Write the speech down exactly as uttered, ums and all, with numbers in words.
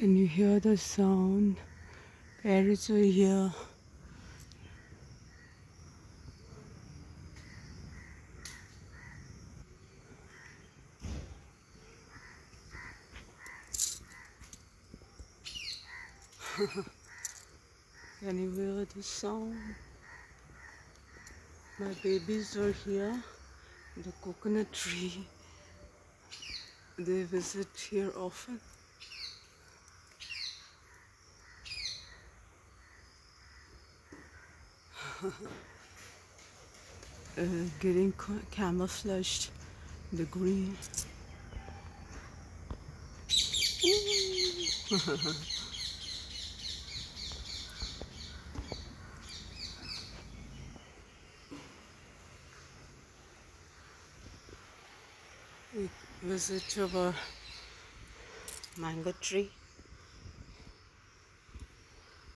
Can you hear the sound? Parrots are here. Can you hear the sound? My babies are here. The coconut tree. They visit here often. uh, getting camouflaged, the green. We visit our mango tree.